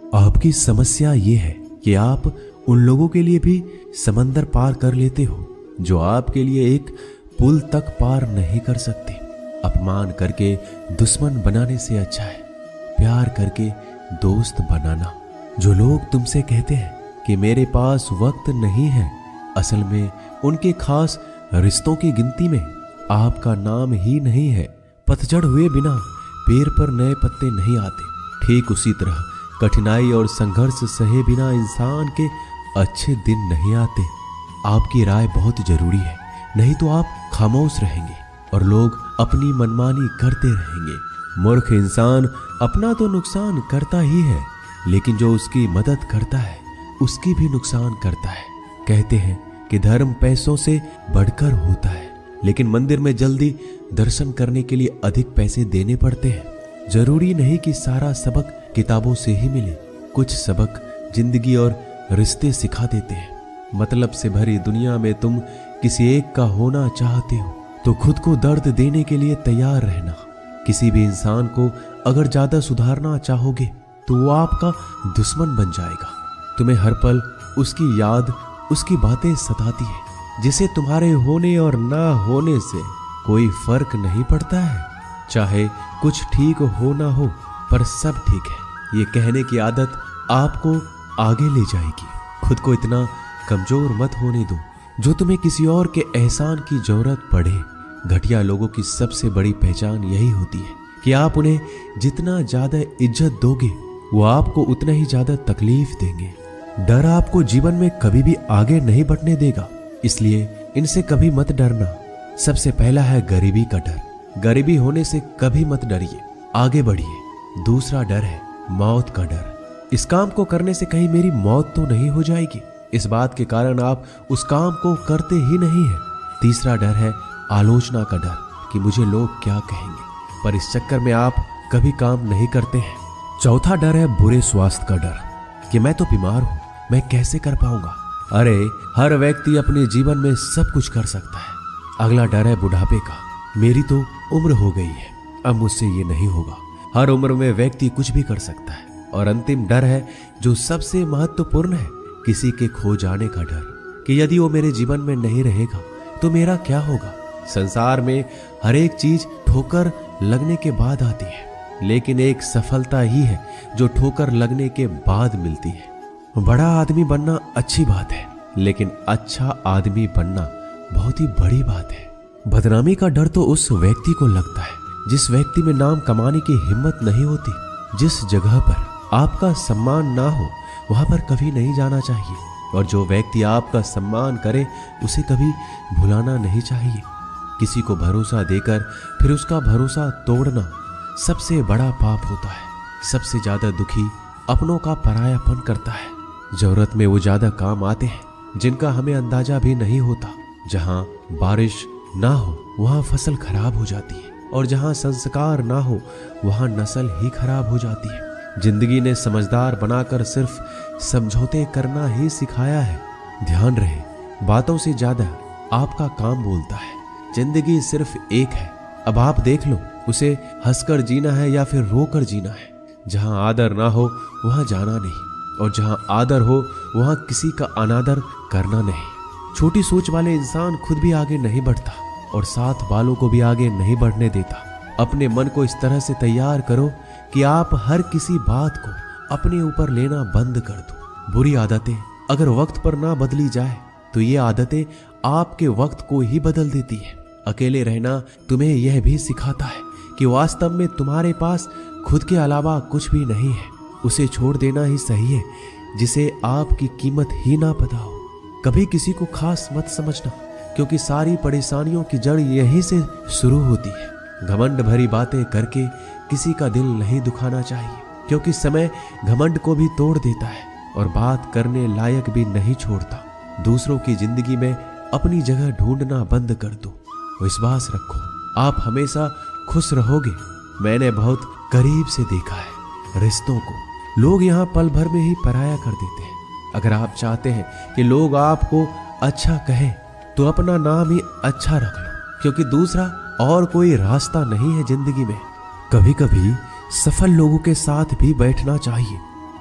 आपकी समस्या ये है कि आप उन लोगों के लिए भी समंदर पार कर लेते हो जो आपके लिए एक पुल तक पार नहीं कर सकते। अपमान करके दुश्मन बनाने से अच्छा है प्यार करके दोस्त बनाना। जो लोग तुमसे कहते हैं कि मेरे पास वक्त नहीं है, असल में उनके खास रिश्तों की गिनती में आपका नाम ही नहीं है। पतझड़ हुए बिना पेड़ पर नए पत्ते नहीं आते। ठीक उसी तरह कठिनाई और संघर्ष सहे बिना इंसान के अच्छे दिन नहीं आते। आपकी राय बहुत जरूरी है, नहीं तो आप खामोश रहेंगे और लोग अपनी मनमानी करते रहेंगे। मूर्ख इंसान अपना तो नुकसान करता ही है, लेकिन जो उसकी मदद करता है उसकी भी नुकसान करता है। कहते हैं कि धर्म पैसों से बढ़कर होता है, लेकिन मंदिर में जल्दी दर्शन करने के लिए अधिक पैसे देने पड़ते हैं। जरूरी नहीं कि सारा सबक किताबों से ही मिले। कुछ सबक जिंदगी और रिश्ते सिखा देते हैं। मतलब से भरी दुनिया में तुम किसी एक का होना चाहते हो तो खुद को दर्द देने के लिए तैयार रहना। किसी भी इंसान को अगर ज्यादा सुधारना चाहोगे तो वो आपका दुश्मन बन जाएगा। तुम्हें हर पल उसकी याद, उसकी बातें सताती है, जिसे तुम्हारे होने और ना होने से कोई फर्क नहीं पड़ता है। चाहे कुछ ठीक हो ना हो, पर सब ठीक है ये कहने की आदत आपको आगे ले जाएगी। खुद को इतना कमजोर मत होने दो जो तुम्हें किसी और के एहसान की जरूरत पड़े। घटिया लोगों की सबसे बड़ी पहचान यही होती है कि आप उन्हें जितना ज्यादा इज्जत दोगे वो आपको उतना ही ज्यादा तकलीफ देंगे। डर आपको जीवन में कभी भी आगे नहीं बढ़ने देगा, इसलिए इनसे कभी मत डरना। सबसे पहला है गरीबी का डर। गरीबी होने से कभी मत डरिए, आगे बढ़िए। दूसरा डर है मौत का डर। इस काम को करने से कहीं मेरी मौत तो नहीं हो जाएगी, इस बात के कारण आप उस काम को करते ही नहीं है। तीसरा डर है आलोचना का डर कि मुझे लोग क्या कहेंगे, पर इस चक्कर में आप कभी काम नहीं करते हैं। चौथा डर है बुरे स्वास्थ्य का डर कि मैं तो बीमार हूं, मैं कैसे कर पाऊंगा। अरे हर व्यक्ति अपने जीवन में सब कुछ कर सकता है। अगला डर है बुढ़ापे का। मेरी तो उम्र हो गई है, अब मुझसे ये नहीं होगा। हर उम्र में व्यक्ति कुछ भी कर सकता है। और अंतिम डर है जो सबसे महत्वपूर्ण है, किसी के खो जाने का डर कि यदि वो मेरे जीवन में नहीं रहेगा तो मेरा क्या होगा। संसार में हर एक चीज ठोकर लगने के बाद आती है, लेकिन एक सफलता ही है जो ठोकर लगने के बाद मिलती है। बड़ा आदमी बनना अच्छी बात है, लेकिन अच्छा आदमी बनना बहुत ही बड़ी बात है। बदनामी का डर तो उस व्यक्ति को लगता है जिस व्यक्ति में नाम कमाने की हिम्मत नहीं होती। जिस जगह पर आपका सम्मान ना हो वहां पर कभी नहीं जाना चाहिए, और जो व्यक्ति आपका सम्मान करे उसे कभी भुलाना नहीं चाहिए। किसी को भरोसा देकर फिर उसका भरोसा तोड़ना सबसे बड़ा पाप होता है। सबसे ज्यादा दुखी अपनों का परायापन करता है। जरूरत में वो ज्यादा काम आते हैं जिनका हमें अंदाजा भी नहीं होता। जहां बारिश ना हो वहां फसल खराब हो जाती है, और जहां संस्कार ना हो वहां नस्ल ही खराब हो जाती है। जिंदगी ने समझदार बनाकर सिर्फ समझौते करना ही सिखाया है। ध्यान रहे, बातों से ज्यादा आपका काम बोलता है। जिंदगी सिर्फ एक है, अब आप देख लो उसे हंसकर जीना है या फिर रोकर जीना है। जहां आदर ना हो वहां जाना नहीं, और जहां आदर हो वहां किसी का अनादर करना नहीं। छोटी सोच वाले इंसान खुद भी आगे नहीं बढ़ता और साथ वालों को भी आगे नहीं बढ़ने देता। अपने मन को इस तरह से तैयार करो कि आप हर किसी बात को अपने ऊपर लेना बंद कर दो। बुरी आदतें अगर वक्त पर ना बदली जाए तो ये आदतें आपके वक्त को ही बदल देती है। अकेले रहना तुम्हें यह भी सिखाता है कि वास्तव में तुम्हारे पास खुद के अलावा कुछ भी नहीं है। उसे छोड़ देना ही सही है जिसे आपकी कीमत ही ना पता हो। कभी किसी को खास मत समझना, क्योंकि सारी परेशानियों की जड़ यहीं से शुरू होती है। घमंड भरी बातें करके किसी का दिल नहीं दुखाना चाहिए, क्योंकि समय घमंड को भी तोड़ देता है और बात करने लायक भी नहीं छोड़ता। दूसरों की जिंदगी में अपनी जगह ढूंढना बंद कर दो। विश्वास रखो, आप हमेशा खुश रहोगे। मैंने बहुत करीब से देखा है रिश्तों को लोग यहाँ पल भर में ही पराया कर देते हैं। अगर आप चाहते हैं कि लोग आपको अच्छा कहें तो अपना नाम ही अच्छा रख लो, क्योंकि दूसरा और कोई रास्ता नहीं है जिंदगी में। कभी कभी सफल लोगों के साथ भी बैठना चाहिए,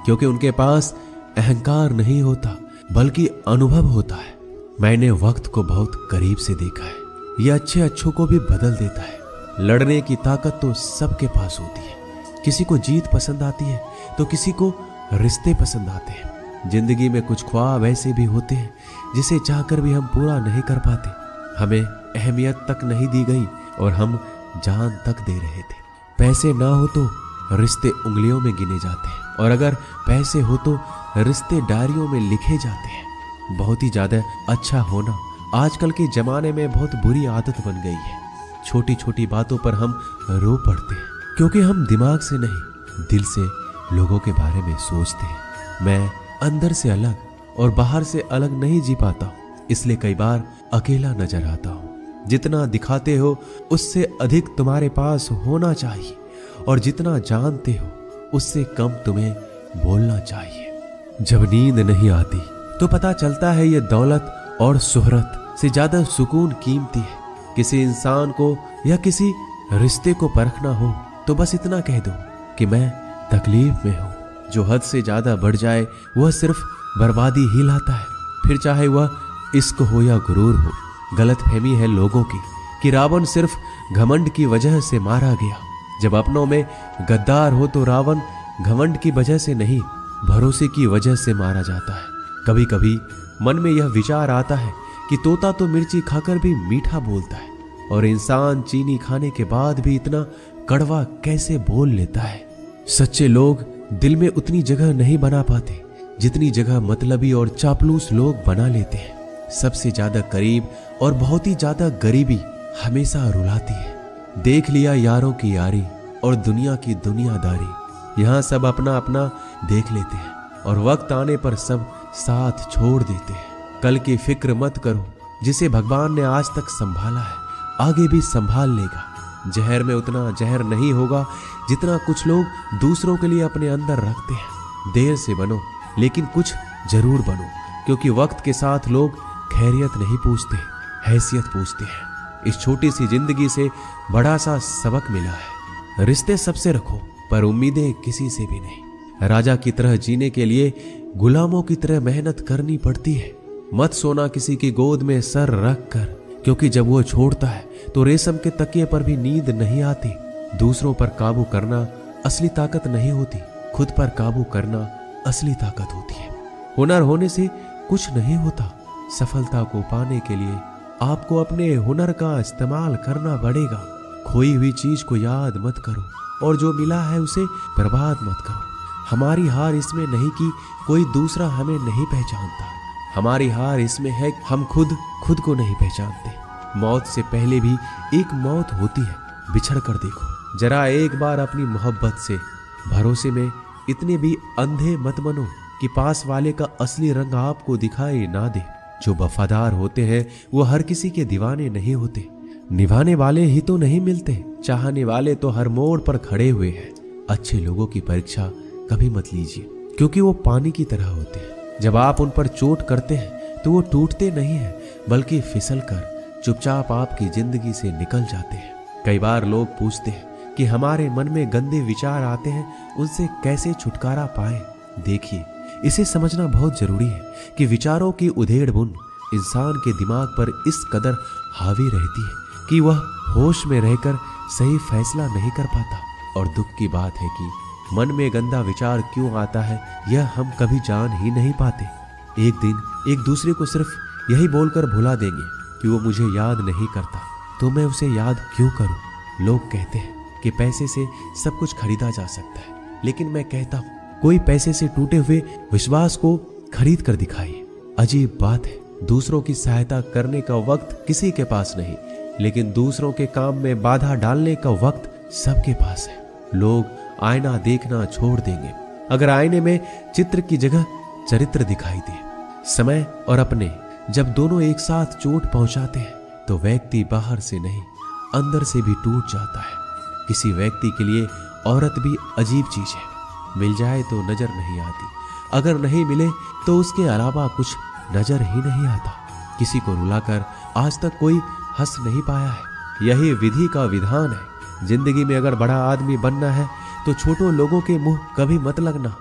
क्योंकि उनके पास अहंकार नहीं होता बल्कि अनुभव होता है। मैंने वक्त को बहुत करीब से देखा है। यह अच्छों को भी बदल देता है। लड़ने की ताकत तो सबके पास होती है। किसी को जीत पसंद आती है तो किसी को रिश्ते पसंद आते हैं। जिंदगी में कुछ ख्वाब ऐसे भी होते हैं जिसे चाहकर भी हम पूरा नहीं कर पाते। हमें अहमियत तक नहीं दी गई और हम जान तक दे रहे थे। पैसे ना हो तो रिश्ते उंगलियों में गिने जाते हैं और अगर पैसे हो तो रिश्ते डायरियों में लिखे जाते हैं। बहुत ही ज्यादा अच्छा होना आजकल के जमाने में बहुत बुरी आदत बन गई है। छोटी छोटी बातों पर हम रो पड़ते हैं क्योंकि हम दिमाग से नहीं दिल से लोगों के बारे में सोचते हैं। मैं अंदर से अलग और बाहर से अलग नहीं जी पाता हूँ, इसलिए कई बार अकेला नजर आता हूँ। जितना दिखाते हो उससे अधिक तुम्हारे पास होना चाहिए और जितना जानते हो उससे कम तुम्हें बोलना चाहिए। जब नींद नहीं आती तो पता चलता है ये दौलत और शोहरत से ज्यादा सुकून कीमती है। किसी इंसान को या किसी रिश्ते को परखना हो तो बस इतना कह दो कि मैं तकलीफ में हूं। जो हद से ज्यादा बढ़ जाए वह सिर्फ बर्बादी ही लाता है, फिर चाहे वह इश्क हो या गुरूर हो। गलतफहमी है लोगों की कि रावण सिर्फ घमंड की वजह से मारा गया। जब अपनों में गद्दार हो तो रावण घमंड की वजह से नहीं, भरोसे की वजह से मारा जाता है। कभी कभी मन में यह विचार आता है कि तोता तो मिर्ची खाकर भी मीठा बोलता है और इंसान चीनी खाने के बाद भी इतना कड़वा कैसे बोल लेता है। सच्चे लोग दिल में उतनी जगह नहीं बना पाते जितनी जगह मतलबी और चापलूस लोग बना लेते हैं। सबसे ज्यादा करीब और बहुत ही ज्यादा गरीबी हमेशा रुलाती है। देख लिया यारों की यारी और दुनिया की दुनियादारी। यहाँ सब अपना अपना देख लेते हैं और वक्त आने पर सब साथ छोड़ देते हैं। कल की फिक्र मत करो, जिसे भगवान ने आज तक संभाला है आगे भी संभाल लेगा। जहर में उतना जहर नहीं होगा जितना कुछ लोग दूसरों के लिए अपने अंदर रखते हैं। देर से बनो लेकिन कुछ जरूर बनो, क्योंकि वक्त के साथ लोग खैरियत नहीं पूछते, हैसियत पूछते हैं। इस छोटी सी जिंदगी से बड़ा सा सबक मिला है। रिश्ते सबसे रखो पर उम्मीदें किसी से भी नहीं। राजा की तरह जीने के लिए गुलामों की तरह मेहनत करनी पड़ती है। मत सोना किसी की गोद में सर रख कर, क्योंकि जब वो छोड़ता है तो रेशम के तकिए पर भी नींद नहीं आती। दूसरों पर काबू करना असली ताकत नहीं होती, खुद पर काबू करना असली ताकत होती है। हुनर होने से कुछ नहीं होता। सफलता को पाने के लिए आपको अपने हुनर का इस्तेमाल करना पड़ेगा। खोई हुई चीज को याद मत करो और जो मिला है उसे बर्बाद मत करो। हमारी हार इसमें नहीं कि कोई दूसरा हमें नहीं पहचानता, हमारी हार इसमें है हम खुद को नहीं पहचानते। मौत से पहले भी एक मौत होती है, बिछड़ कर देखो। जरा एक बार अपनी मोहब्बत से भरोसे में इतने भी अंधे मत बनो कि पास वाले का असली रंग आपको दिखाई ना दे। जो वफादार होते हैं वो हर किसी के दीवाने नहीं होते। निभाने वाले ही तो नहीं मिलते, चाहने वाले तो हर मोड़ पर खड़े हुए हैं। अच्छे लोगों की परीक्षा कभी मत लीजिए, क्योंकि वो पानी की तरह होते हैं। जब आप उन पर चोट करते हैं तो वो टूटते नहीं हैं, बल्कि फिसल कर चुपचाप आपकी जिंदगी से निकल जाते हैं। कई बार लोग पूछते हैं कि हमारे मन में गंदे विचार आते हैं, उनसे कैसे छुटकारा पाएं। देखिए, इसे समझना बहुत जरूरी है कि विचारों की उधेड़ बुन इंसान के दिमाग पर इस कदर हावी रहती है कि वह होश में रहकर सही फैसला नहीं कर पाता। और दुख की बात है कि मन में गंदा विचार क्यों आता है यह हम कभी जान ही नहीं पाते। एक दिन एक दूसरे को सिर्फ यही बोलकर भुला देंगे कि वो मुझे याद नहीं करता, तो मैं उसे याद क्यों करूं। लोग कहते हैं कि पैसे से सब कुछ खरीदा जा सकता है, लेकिन मैं कहता हूं कोई पैसे से टूटे हुए विश्वास को खरीद कर दिखाइए। अजीब बात है, दूसरों की सहायता करने का वक्त किसी के पास नहीं, लेकिन दूसरों के काम में बाधा डालने का वक्त सबके पास है। लोग आईना देखना छोड़ देंगे अगर आईने में चित्र की जगह चरित्र दिखाई दे। समय और अपने जब दोनों एक साथ चोट पहुंचाते हैं तो व्यक्ति बाहर से नहीं अंदर से भी टूट जाता है। किसी व्यक्ति के लिए औरत भी अजीब चीज है। मिल जाए तो नजर नहीं आती, अगर नहीं मिले तो उसके अलावा कुछ नजर ही नहीं आता। किसी को रुलाकर आज तक कोई हंस नहीं पाया है। यही विधि का विधान है। जिंदगी में अगर बड़ा आदमी बनना है तो छोटों लोगों के मुंह कभी मत लगना।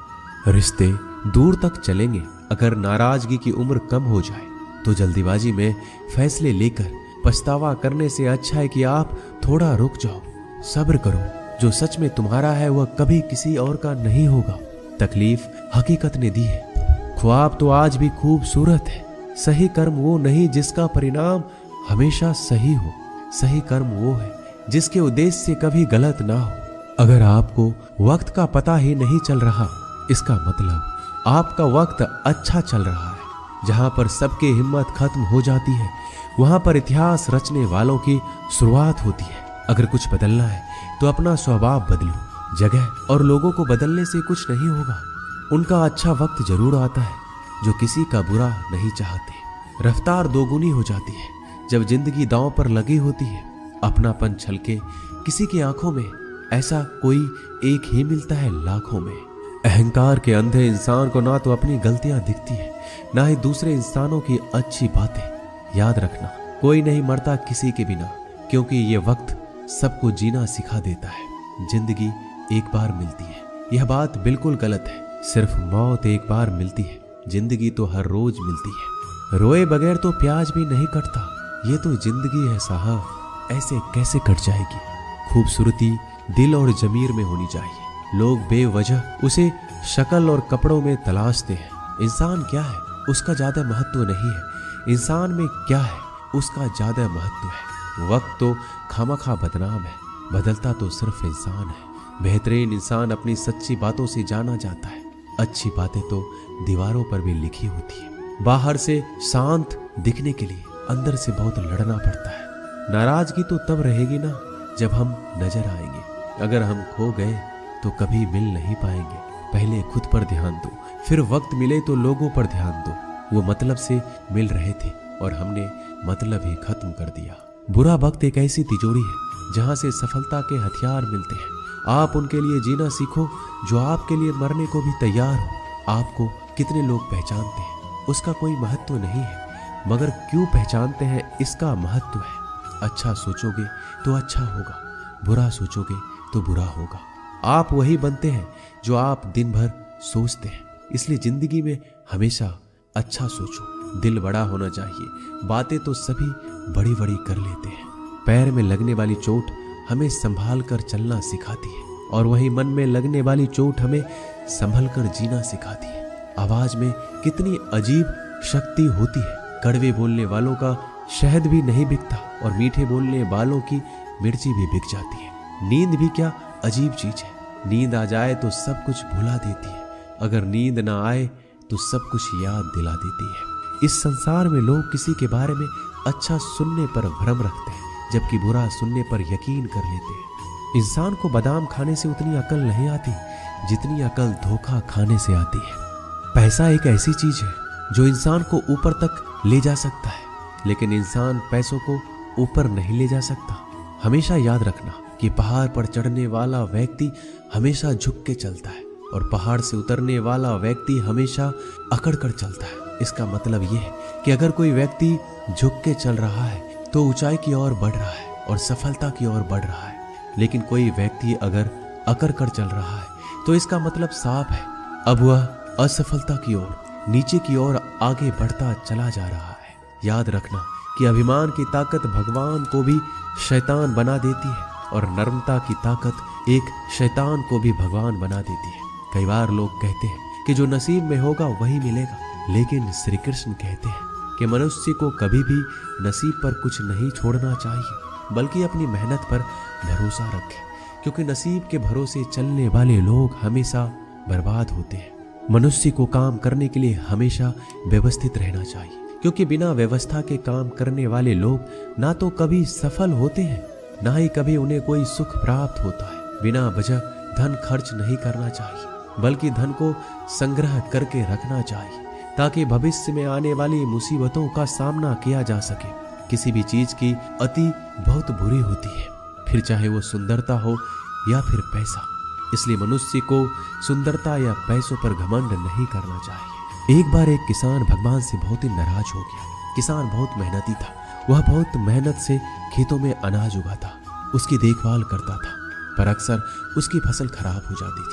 रिश्ते दूर तक चलेंगे। अगर नाराजगी की उम्र कम हो जाए तो जल्दीबाजी में फैसले लेकर पछतावा करने से अच्छा है कि आप थोड़ा रुक जाओ, सब्र करो। जो सच में तुम्हारा है वह कभी किसी और का नहीं होगा। तकलीफ हकीकत ने दी है। ख्वाब तो आज भी खूबसूरत है। सही कर्म वो नहीं जिसका परिणाम हमेशा सही हो। सही कर्म वो है जिसके उद्देश्य से कभी गलत ना हो। अगर आपको वक्त का पता ही नहीं चल रहा, इसका मतलब आपका वक्त अच्छा चल रहा है। जहां पर सबकी हिम्मत खत्म हो जाती है वहां पर इतिहास रचने वालों की शुरुआत होती है। अगर कुछ बदलना है तो अपना स्वभाव बदलो। जगह और लोगों को बदलने से कुछ नहीं होगा। उनका अच्छा वक्त जरूर आता है जो किसी का बुरा नहीं चाहते। रफ्तार दोगुनी हो जाती है जब जिंदगी दांव पर लगी होती है। अपनापन छलके किसी की आंखों में, ऐसा कोई एक ही मिलता है लाखों में। अहंकार के अंधे इंसान को ना तो अपनी गलतियां दिखती है ना ही दूसरे इंसानों की अच्छी बातें। याद रखना, कोई नहीं मरता किसी के बिना, क्योंकि ये वक्त सबको जीना सिखा देता है। जिंदगी एक बार मिलती है, यह बात बिल्कुल गलत है। सिर्फ मौत एक बार मिलती है, जिंदगी तो हर रोज मिलती है। रोए बगैर तो प्याज भी नहीं कटता। ये तो जिंदगी है साहब, ऐसे कैसे कट जाएगी। खूबसूरती दिल और जमीर में होनी चाहिए। लोग बेवजह उसे शक्ल और कपड़ों में तलाशते हैं। इंसान क्या है उसका ज्यादा महत्व नहीं है, इंसान में क्या है उसका ज्यादा महत्व है। वक्त तो खामखा बदनाम है, बदलता तो सिर्फ इंसान है। बेहतरीन इंसान अपनी सच्ची बातों से जाना जाता है। अच्छी बातें तो दीवारों पर भी लिखी होती है। बाहर से शांत दिखने के लिए अंदर से बहुत लड़ना पड़ता है। नाराजगी तो तब रहेगी ना जब हम नजर आएंगे। अगर हम खो गए तो कभी मिल नहीं पाएंगे। पहले खुद पर ध्यान दो, फिर वक्त मिले तो लोगों पर ध्यान दो। वो मतलब से मिल रहे थे और हमने मतलब ही खत्म कर दिया। बुरा वक्त एक ऐसी तिजोरी है जहां से सफलता के हथियार मिलते हैं। आप उनके लिए जीना सीखो जो आपके लिए मरने को भी तैयार हो। आपको कितने लोग पहचानते हैं उसका कोई महत्व नहीं है, मगर क्यों पहचानते हैं इसका महत्व है। अच्छा सोचोगे तो अच्छा होगा, बुरा सोचोगे तो बुरा होगा। आप वही बनते हैं जो आप दिन भर सोचते हैं। इसलिए जिंदगी में हमेशा अच्छा सोचो। दिल बड़ा होना चाहिए। बातें तो सभी बड़ी बड़ी कर लेते हैं। पैर में लगने वाली चोट हमें संभाल कर चलना सिखाती है और वही मन में लगने वाली चोट हमें संभल कर जीना सिखाती है। आवाज में कितनी अजीब शक्ति होती है। कड़वे बोलने वालों का शहद भी नहीं बिकता और मीठे बोलने वालों की मिर्ची भी बिक जाती है। नींद भी क्या अजीब चीज है। नींद आ जाए तो सब कुछ भुला देती है, अगर नींद ना आए तो सब कुछ याद दिला देती है। इस संसार में लोग किसी के बारे में अच्छा सुनने पर भ्रम रखते हैं, जबकि बुरा सुनने पर यकीन कर लेते हैं। इंसान को बादाम खाने से उतनी अकल नहीं आती जितनी अकल धोखा खाने से आती है। पैसा एक ऐसी चीज है जो इंसान को ऊपर तक ले जा सकता है, लेकिन इंसान पैसों को ऊपर नहीं ले जा सकता। हमेशा याद रखना कि पहाड़ पर चढ़ने वाला व्यक्ति हमेशा झुक के चलता है और पहाड़ से उतरने वाला व्यक्ति हमेशा अकड़ कर चलता है। इसका मतलब यह है कि अगर कोई व्यक्ति झुक के चल रहा है तो ऊंचाई की ओर बढ़ रहा है और सफलता की ओर बढ़ रहा है, लेकिन कोई व्यक्ति अगर अकड़ कर चल रहा है तो इसका मतलब साफ है, अब वह असफलता की ओर, नीचे की ओर आगे बढ़ता चला जा रहा है। याद रखना कि अभिमान की ताकत भगवान को भी शैतान बना देती है और नर्मता की ताकत एक शैतान को भी भगवान बना देती है। कई बार लोग कहते हैं कि जो नसीब में होगा वही मिलेगा, लेकिन श्री कृष्ण कहते हैं कि मनुष्य को कभी भी नसीब पर कुछ नहीं छोड़ना चाहिए, बल्कि अपनी मेहनत पर भरोसा रखे, क्योंकि नसीब के भरोसे चलने वाले लोग हमेशा बर्बाद होते हैं। मनुष्य को काम करने के लिए हमेशा व्यवस्थित रहना चाहिए, क्योंकि बिना व्यवस्था के काम करने वाले लोग ना तो कभी सफल होते हैं, ना ही कभी उन्हें कोई सुख प्राप्त होता है। बिना वजह धन खर्च नहीं करना चाहिए, बल्कि धन को संग्रह करके रखना चाहिए, ताकि भविष्य में आने वाली मुसीबतों का सामना किया जा सके। किसी भी चीज की अति बहुत बुरी होती है, फिर चाहे वो सुंदरता हो या फिर पैसा। इसलिए मनुष्य को सुंदरता या पैसों पर घमंड नहीं करना चाहिए। एक बार एक किसान भगवान से बहुत ही नाराज हो गया। किसान बहुत मेहनती था, वह बहुत मेहनत से खेतों में अनाज उगाता, उसकी देखभाल करता था, पर अक्सर उसकी फसल खराब हो जाती थी।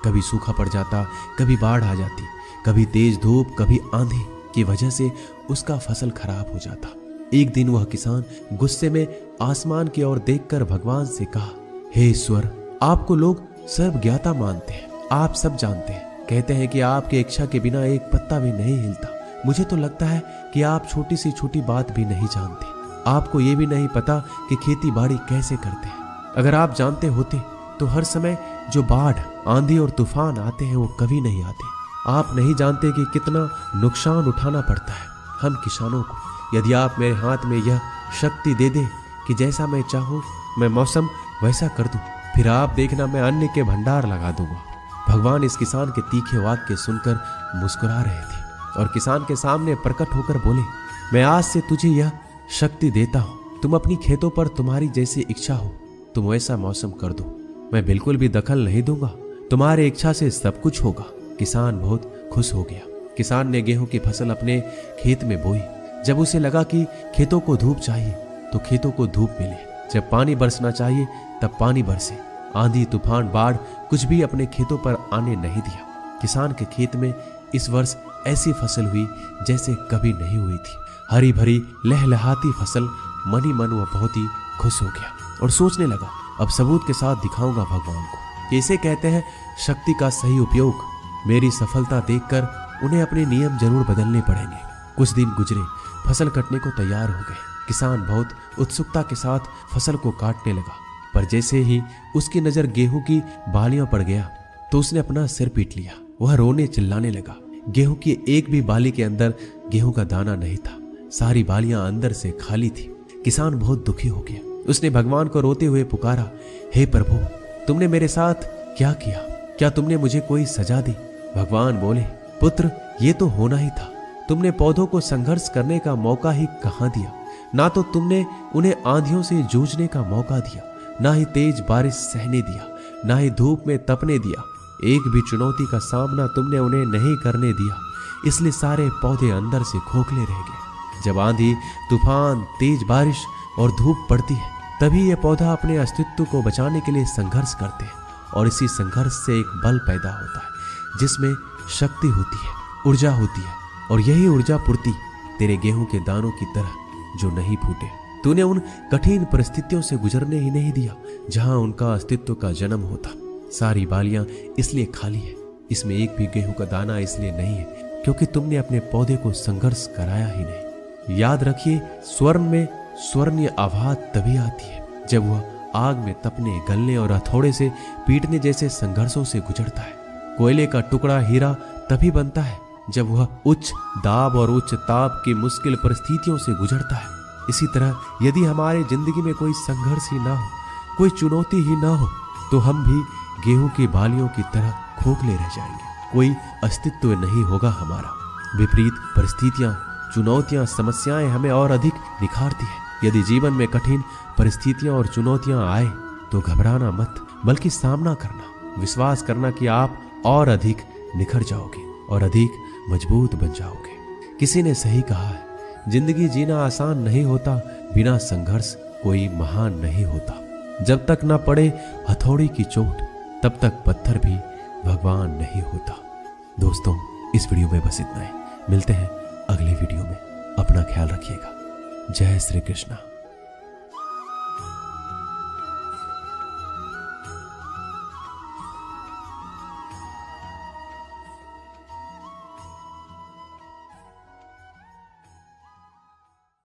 कभी सूखा पड़ जाता, कभी बाढ़ आ जाती, कभी तेज धूप, कभी आंधी की वजह से उसका फसल खराब हो जाता। एक दिन वह किसान गुस्से में आसमान की ओर देखकर भगवान से कहा, हे ईश्वर, आपको लोग सर्वज्ञाता मानते हैं, आप सब जानते हैं, कहते हैं कि आपके इच्छा के बिना एक पत्ता भी नहीं हिलता। मुझे तो लगता है कि आप छोटी सी छोटी बात भी नहीं जानते। आपको ये भी नहीं पता कि खेती बाड़ी कैसे करते हैं। अगर आप जानते होते तो हर समय जो बाढ़, आंधी और तूफान आते हैं वो कभी नहीं आते। आप नहीं जानते कि कितना नुकसान उठाना पड़ता है हम किसानों को। यदि आप मेरे हाथ में यह शक्ति दे दें कि जैसा मैं चाहूँ मैं मौसम वैसा कर दूं, फिर आप देखना मैं अन्न के भंडार लगा दूंगा। भगवान इस किसान के तीखे वाक्य सुनकर मुस्कुरा रहे थे और किसान के सामने प्रकट होकर बोले, मैं आज से तुझे यह शक्ति देता हूँ। तुम अपनी खेतों पर तुम्हारी जैसी इच्छा हो तुम वैसा मौसम कर दो। मैं बिल्कुल भी दखल नहीं दूंगा, तुम्हारी इच्छा से सब कुछ होगा। किसान बहुत खुश हो गया। किसान ने गेहूं की फसल अपने खेत में बोई। जब उसे लगा कि खेतों को धूप चाहिए तो खेतों को धूप मिले, जब पानी बरसना चाहिए तब पानी बरसे। आंधी, तूफान, बाढ़ कुछ भी अपने खेतों पर आने नहीं दिया। किसान के खेत में इस वर्ष ऐसी फसल हुई जैसे कभी नहीं हुई थी। हरी भरी लहलहाती फसल। मन ही मन वह बहुत ही खुश हो गया और सोचने लगा, अब सबूत के साथ दिखाऊंगा भगवान को कि इसे कहते हैं शक्ति का सही उपयोग। मेरी सफलता देखकर उन्हें अपने नियम जरूर बदलने पड़ेंगे। कुछ दिन गुजरे, फसल कटने को तैयार हो गए। किसान बहुत उत्सुकता के साथ फसल को काटने लगा, पर जैसे ही उसकी नजर गेहूं की बालियों पर गया तो उसने अपना सिर पीट लिया। वह रोने चिल्लाने लगा। गेहूं की एक भी बाली के अंदर गेहूं का दाना नहीं था। सारी बालियां अंदर से खाली थी। किसान बहुत दुखी हो गया। उसने भगवान को रोते हुए पुकारा, हे प्रभु, तुमने मेरे साथ क्या किया? क्या तुमने मुझे कोई सजा दी? भगवान बोले, पुत्र, ये तो होना ही था। तुमने पौधों को संघर्ष करने का मौका ही कहां दिया। ना तो तुमने उन्हें आंधियों से जूझने का मौका दिया, ना ही तेज बारिश सहने दिया, ना ही धूप में तपने दिया। एक भी चुनौती का सामना तुमने उन्हें नहीं करने दिया। इसलिए सारे पौधे अंदर से खोखले रह गए। जब आंधी, तूफान, तेज बारिश और धूप पड़ती है तभी यह पौधा अपने अस्तित्व को बचाने के लिए संघर्ष करते हैं और इसी संघर्ष से एक बल पैदा होता है जिसमें शक्ति होती है, ऊर्जा होती है। और यही ऊर्जा पूर्ति तेरे गेहूं के दानों की तरह जो नहीं फूटे। तूने उन कठिन परिस्थितियों से गुजरने ही नहीं दिया जहां उनका अस्तित्व का जन्म होता। सारी बालियां इसलिए खाली है, इसमें एक भी गेहूं का दाना इसलिए नहीं है क्योंकि तुमने अपने पौधे को संघर्ष कराया ही नहीं। याद रखिए, स्वर्ण में स्वर्णीय आवाज तभी आती है जब वह आग में तपने, गलने और हथौड़े से पीटने जैसे संघर्षों से गुजरता है। कोयले का टुकड़ा हीरा तभी बनता है जब वह उच्च दाब और उच्च ताप की मुश्किल परिस्थितियों से गुजरता है। इसी तरह यदि हमारे जिंदगी में कोई संघर्ष ही ना हो, कोई चुनौती ही ना हो, तो हम भी गेहूं की बालियों की तरह खोखले रह जाएंगे। कोई अस्तित्व नहीं होगा हमारा। विपरीत परिस्थितियां, चुनौतियां, समस्याएं हमें और अधिक निखारती है। यदि जीवन में कठिन परिस्थितियां और चुनौतियां आए तो घबराना मत, बल्कि सामना करना, विश्वास करना कि आप और अधिक निखर जाओगे और अधिक मजबूत बन जाओगे। किसी ने सही कहा है, जिंदगी जीना आसान नहीं होता, बिना संघर्ष कोई महान नहीं होता। जब तक न पड़े हथौड़ी की चोट तब तक पत्थर भी भगवान नहीं होता। दोस्तों, इस वीडियो में बस इतना ही। मिलते हैं अगली वीडियो में। अपना ख्याल रखिएगा। जय श्री कृष्णा।